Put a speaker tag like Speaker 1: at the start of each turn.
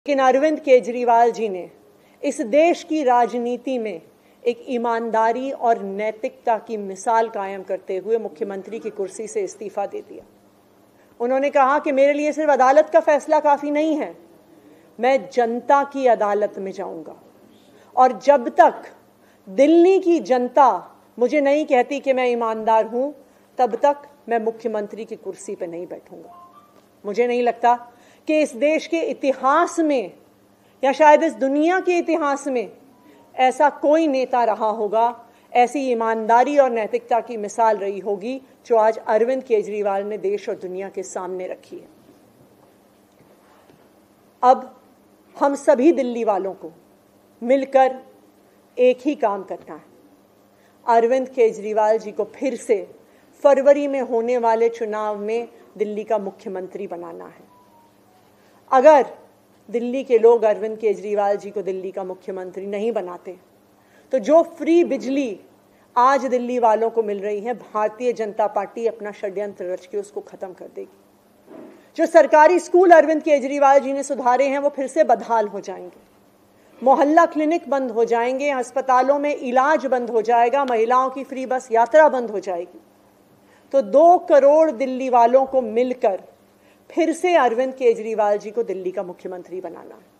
Speaker 1: लेकिन अरविंद केजरीवाल जी ने इस देश की राजनीति में एक ईमानदारी और नैतिकता की मिसाल कायम करते हुए मुख्यमंत्री की कुर्सी से इस्तीफा दे दिया। उन्होंने कहा कि मेरे लिए सिर्फ अदालत का फैसला काफी नहीं है, मैं जनता की अदालत में जाऊंगा और जब तक दिल्ली की जनता मुझे नहीं कहती कि मैं ईमानदार हूं, तब तक मैं मुख्यमंत्री की कुर्सी पर नहीं बैठूंगा। मुझे नहीं लगता कि इस देश के इतिहास में या शायद इस दुनिया के इतिहास में ऐसा कोई नेता रहा होगा, ऐसी ईमानदारी और नैतिकता की मिसाल रही होगी जो आज अरविंद केजरीवाल ने देश और दुनिया के सामने रखी है। अब हम सभी दिल्ली वालों को मिलकर एक ही काम करना है, अरविंद केजरीवाल जी को फिर से फरवरी में होने वाले चुनाव में दिल्ली का मुख्यमंत्री बनाना है। अगर दिल्ली के लोग अरविंद केजरीवाल जी को दिल्ली का मुख्यमंत्री नहीं बनाते तो जो फ्री बिजली आज दिल्ली वालों को मिल रही है, भारतीय जनता पार्टी अपना षड्यंत्र रच के उसको खत्म कर देगी। जो सरकारी स्कूल अरविंद केजरीवाल जी ने सुधारे हैं वो फिर से बदहाल हो जाएंगे, मोहल्ला क्लिनिक बंद हो जाएंगे, अस्पतालों में इलाज बंद हो जाएगा, महिलाओं की फ्री बस यात्रा बंद हो जाएगी। तो 2 करोड़ दिल्ली वालों को मिलकर फिर से अरविंद केजरीवाल जी को दिल्ली का मुख्यमंत्री बनाना है।